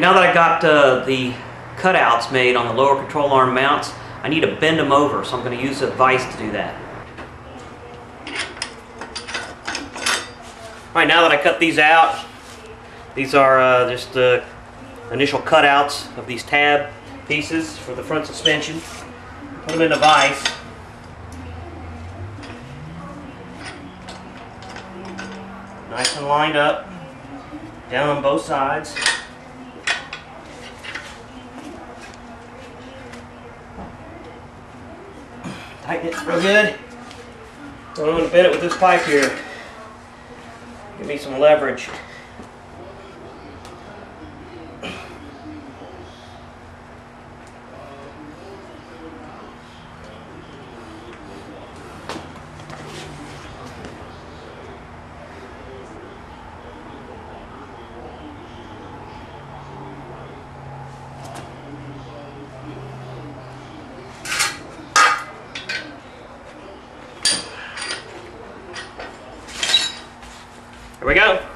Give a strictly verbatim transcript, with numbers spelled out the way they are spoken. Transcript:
now that I got uh, the cutouts made on the lower control arm mounts, I need to bend them over, so I'm going to use a vise to do that. Alright, now that I cut these out, these are uh, just the initial cutouts of these tab pieces for the front suspension. Put them in the vise. Nice and lined up, down on both sides. Tighten it real good. I'm going to bend it with this pipe here. Give me some leverage. Here we go.